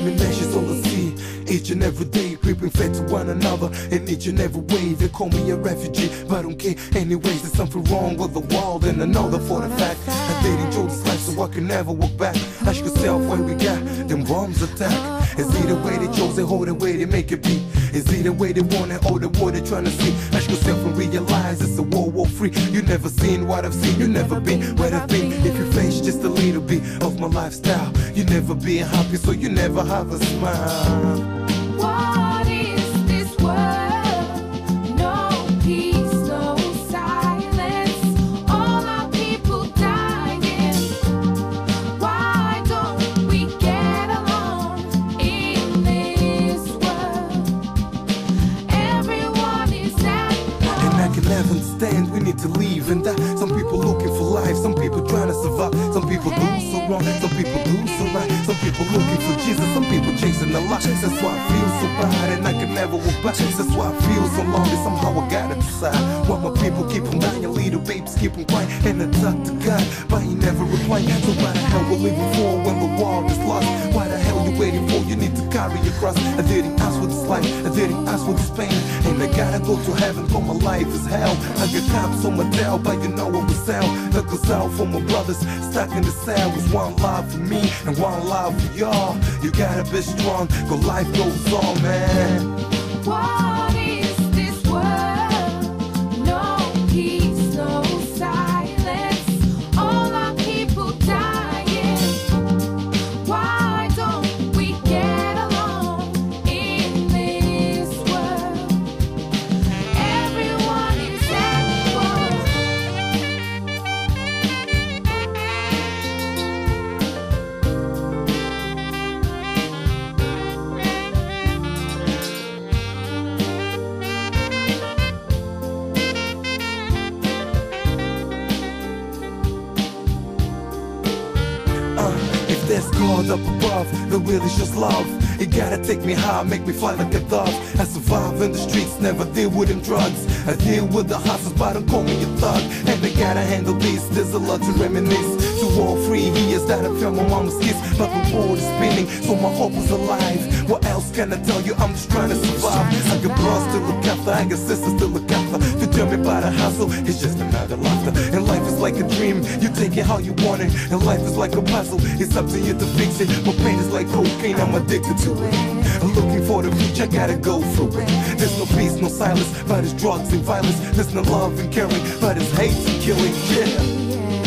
discrimination's all I see. Each and every day, people fed to one another in each and every way. They call me a refugee, but I don't care anyways. There's something wrong with the world, and I know that for the fact. I did enjoy this life, so I can never walk back. Ask yourself where we got them bombs attack. Is it the way they chose it, or the way they make it be? Is it the way they want it, or the war they're trying to see? Ask yourself and realize it's a World War III. You never seen what I've seen, you never been where I've been. If you face just a little bit of my lifestyle, you never be happy, so you never have a smile. What is this world? No peace, no silence. All our people dying. Why don't we get along in this world? Everyone is at war. And I can never understand, we need to leave and die. Some people looking for life, some people trying to survive. Some people do so wrong, some people do so right. Some people looking for Jesus, some people chasing a lot. That's why I feel so bad and I can never walk back. That's why I feel so lonely, somehow I gotta decide. Why my people keep on dying, little babes keep on crying. And I talk to God, but he never replied. So why the hell we're living for when the world is lost? Why the hell you waiting for? You need to carry your cross. I didn't ask for this life, I didn't ask for this pain. And I gotta go to heaven, but my life is hell. I got cops on my tail, but you know what was hell. That goes out for my brothers stuck in the cell. With one love for me and one love for y'all. You gotta be strong, cause life goes on, man. What is this world? No peace, no silence. All our people dying. Why don't we get along in this world? Everyone is at war. If there's God up above, then really just love. It gotta take me high, make me fly like a dove. I survive in the streets, never deal with them drugs. I deal with the hustlers, but don't call me a thug. And I gotta handle this, there's a lot to reminisce. To all 3 years that I felt my mama's kiss, but the world is spinning, so my hope is alive. What else can I tell you? I'm just trying to survive. I got bros to look after, I got sisters to look after. To tell me about a hustle, it's just another laughter. And life is like a dream, you take it how you want it. And life is like a puzzle, it's up to you to fix it. My pain is like cocaine, I'm addicted to it. I'm looking for the future, I gotta go through it. There's no peace, no silence, but it's drugs and violence. There's no love and caring, but it's hate and killing, yeah.